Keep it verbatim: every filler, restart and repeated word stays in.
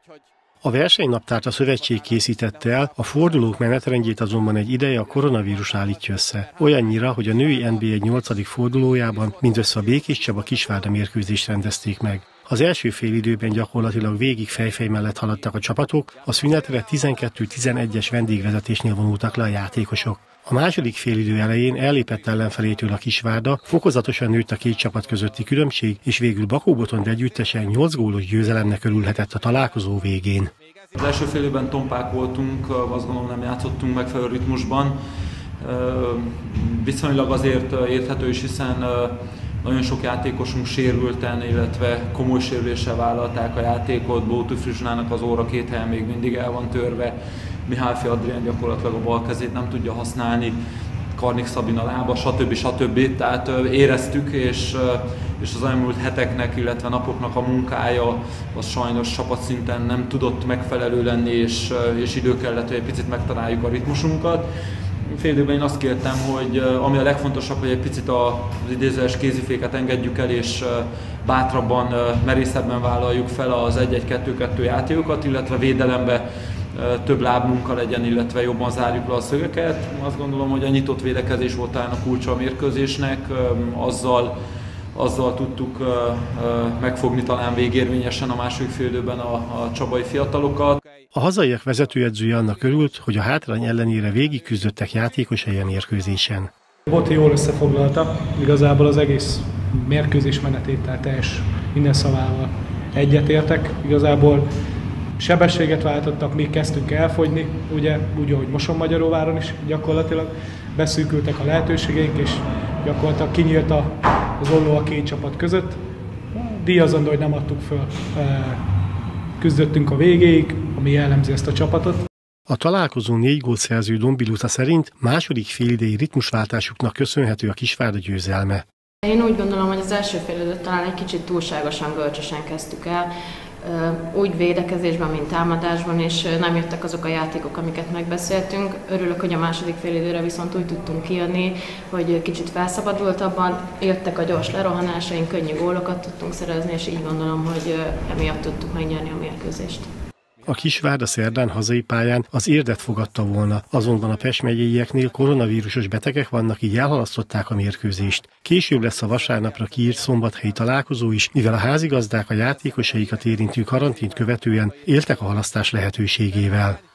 A versenynaptárt a szövetség készítette el, a fordulók menetrendjét azonban egy ideje a koronavírus állítja össze. Olyannyira, hogy a női en bé egy nyolcadik fordulójában mindössze a Békés Csaba Kisvárda mérkőzést rendezték meg. Az első félidőben gyakorlatilag végig fejfej mellett haladtak a csapatok, a szünetre tizenkettő tizenegyes vendégvezetésnél vonultak le a játékosok. A második félidő elején ellépett ellenfelétől a Kisvárda, fokozatosan nőtt a két csapat közötti különbség, és végül Bakó Botond együttesen nyolc gólos győzelemnek örülhetett a találkozó végén. Az első fél időben tompák voltunk, azt gondolom nem játszottunk megfelelő ritmusban. Viszonylag azért érthető is, hiszen nagyon sok játékosunk sérülten, illetve komoly sérüléssel vállalták a játékot. Bótú Frizsnának az óra két helyen még mindig el van törve. Mihály Adrián gyakorlatilag a bal kezét nem tudja használni, Karnik Szabin a lába, stb. stb. Tehát éreztük, és, és az elmúlt heteknek, illetve napoknak a munkája az sajnos csapatszinten nem tudott megfelelő lenni, és, és idő kellett, hogy egy picit megtaláljuk a ritmusunkat. Fél időben én azt kértem, hogy ami a legfontosabb, hogy egy picit az idézőes kéziféket engedjük el, és bátrabban, merészebben vállaljuk fel az egy-egy-kettő-kettő játékokat, illetve védelembe több lábmunka legyen, illetve jobban zárjuk le a szögeket. Azt gondolom, hogy a nyitott védekezés volt talán a kulcsa a mérkőzésnek, azzal, azzal tudtuk megfogni talán végérvényesen a második félidőben a, a csabai fiatalokat. A hazaiak vezetőedzője annak örült, hogy a hátrány ellenére végig küzdöttek játékosai a mérkőzésen. Boti jól összefoglalta, igazából az egész mérkőzés menetét, tehát teljes minden szavával egyetértek. Igazából sebességet váltottak, még kezdtünk elfogyni, ugye, úgy, ahogy Mosonmagyaróváron is gyakorlatilag beszűkültek a lehetőségeink, és gyakorlatilag kinyílt az olló a két csapat között. Díjazandó, hogy nem adtuk föl, küzdöttünk a végéig, ami jellemzi ezt a csapatot. A találkozó négy gólt szerző Dombiluta szerint második félidei ritmusváltásuknak köszönhető a Kisvárda győzelme. Én úgy gondolom, hogy az első félidőt talán egy kicsit túlságosan bölcsösen kezdtük el, úgy védekezésben, mint támadásban, és nem jöttek azok a játékok, amiket megbeszéltünk. Örülök, hogy a második félidőre viszont úgy tudtunk kijönni, hogy kicsit felszabadultabban jöttek a gyors lerohanásaink, könnyű gólokat tudtunk szerezni, és így gondolom, hogy emiatt tudtuk megnyerni a mérkőzést. A Kisvárda szerdán hazai pályán az Érdet fogadta volna, azonban a Pest megyeieknél koronavírusos betegek vannak, így elhalasztották a mérkőzést. Később lesz a vasárnapra kiírt szombathelyi találkozó is, mivel a házigazdák a játékosaikat érintő karantént követően éltek a halasztás lehetőségével.